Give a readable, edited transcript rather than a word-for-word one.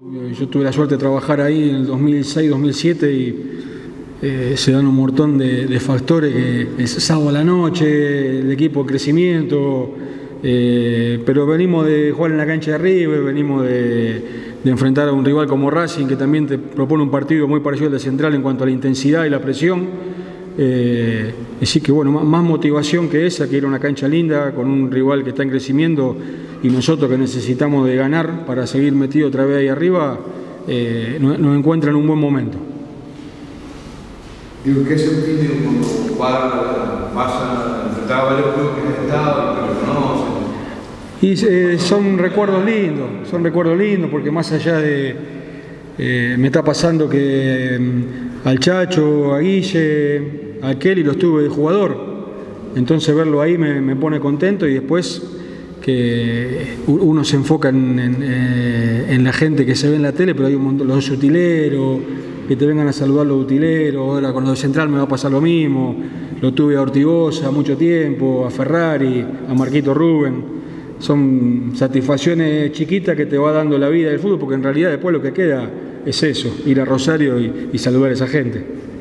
Yo tuve la suerte de trabajar ahí en el 2006-2007 y se dan un montón de factores, que es sábado a la noche, el equipo de crecimiento, pero venimos de jugar en la cancha de River, venimos de enfrentar a un rival como Racing, que también te propone un partido muy parecido al de Central en cuanto a la intensidad y la presión. Así que bueno, más motivación que esa, que ir a una cancha linda con un rival que está en crecimiento y nosotros que necesitamos de ganar para seguir metido otra vez ahí arriba, nos encuentra en un buen momento. Digo, ¿qué sentís cuando vas a enfrentar a varios clubes que has estado y que lo conocen? Y son recuerdos lindos porque más allá de... me está pasando que al Chacho, a Guille, a Kelly los tuve de jugador, entonces verlo ahí me pone contento, y después que uno se enfoca en la gente que se ve en la tele, pero hay un montón, los utileros, que te vengan a saludar los utileros. Ahora con los de Central me va a pasar lo mismo, lo tuve a Ortigosa mucho tiempo, a Ferrari, a Marquito Rubén. Son satisfacciones chiquitas que te va dando la vida del fútbol, porque en realidad después lo que queda es eso, ir a Rosario y saludar a esa gente.